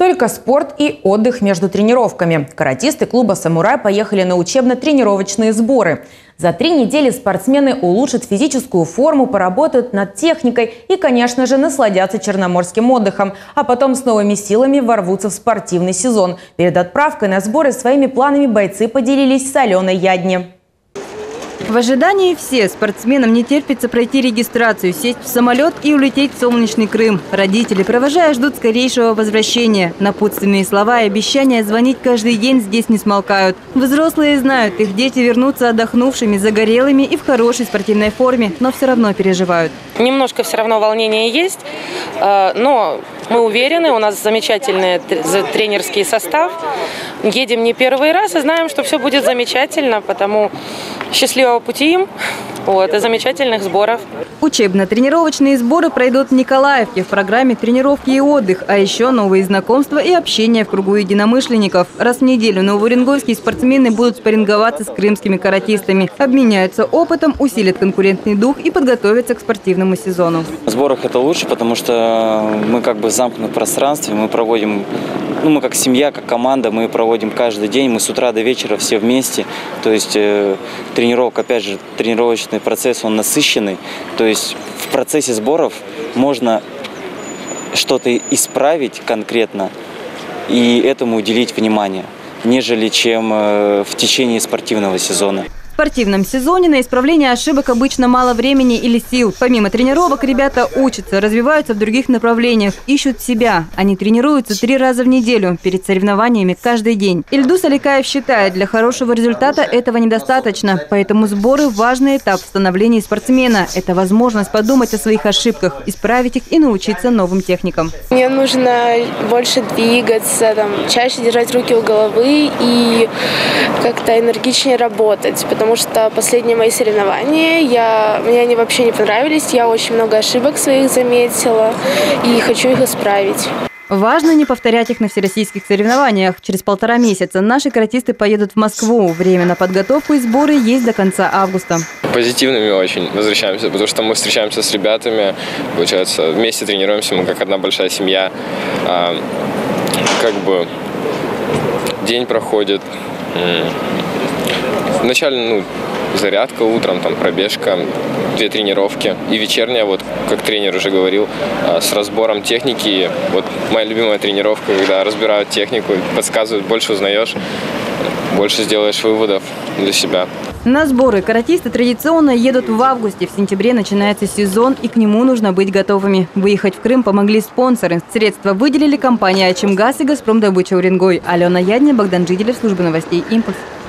Только спорт и отдых между тренировками. Каратисты клуба «Самурай» поехали на учебно-тренировочные сборы. За 3 недели спортсмены улучшат физическую форму, поработают над техникой и, конечно же, насладятся черноморским отдыхом. А потом с новыми силами ворвутся в спортивный сезон. Перед отправкой на сборы своими планами бойцы поделились с Аленой Ядни. В ожидании все. Спортсменам не терпится пройти регистрацию, сесть в самолет и улететь в солнечный Крым. Родители, провожая, ждут скорейшего возвращения. Напутственные слова и обещания звонить каждый день здесь не смолкают. Взрослые знают, их дети вернутся отдохнувшими, загорелыми и в хорошей спортивной форме, но все равно переживают. Немножко все равно волнение есть, но мы уверены, у нас замечательный тренерский состав. Едем не первый раз и знаем, что все будет замечательно, потому счастливого пути им и замечательных сборов. Учебно-тренировочные сборы пройдут в Николаевке в программе «Тренировки и отдых», а еще новые знакомства и общение в кругу единомышленников. Раз в неделю новоуренгойские спортсмены будут спарринговаться с крымскими каратистами, обменяются опытом, усилят конкурентный дух и подготовятся к спортивному сезону. В сборах это лучше, потому что мы как бы в замкнутом пространстве, мы проводим, мы как семья, как команда, мы проводим каждый день, мы с утра до вечера все вместе, то есть тренировка, опять же, тренировочный процесс, он насыщенный, то есть в процессе сборов можно что-то исправить конкретно и этому уделить внимание, нежели чем в течение спортивного сезона. В спортивном сезоне на исправление ошибок обычно мало времени или сил. Помимо тренировок, ребята учатся, развиваются в других направлениях, ищут себя. Они тренируются 3 раза в неделю, перед соревнованиями каждый день. Ильдус Аликаев считает, для хорошего результата этого недостаточно. Поэтому сборы – важный этап в становлении спортсмена. Это возможность подумать о своих ошибках, исправить их и научиться новым техникам. Мне нужно больше двигаться, чаще держать руки у головы и как-то энергичнее работать. Потому что последние мои соревнования, мне они вообще не понравились. Я очень много ошибок своих заметила и хочу их исправить. Важно не повторять их на всероссийских соревнованиях. Через 1,5 месяца наши каратисты поедут в Москву. Время на подготовку и сборы есть до конца августа. Позитивными очень возвращаемся, потому что мы встречаемся с ребятами, получается, вместе тренируемся, мы как одна большая семья. День проходит. Вначале зарядка утром, пробежка, 2 тренировки. И вечерняя, как тренер уже говорил, с разбором техники. Моя любимая тренировка, когда разбирают технику, подсказывают, больше узнаешь, больше сделаешь выводов для себя. На сборы каратисты традиционно едут в августе. В сентябре начинается сезон, и к нему нужно быть готовыми. Выехать в Крым помогли спонсоры. Средства выделили компания «Ачимгаз» и «Газпромдобыча Уренгой». Алена Ядня, Богдан Жиделев, служба новостей «Импульс».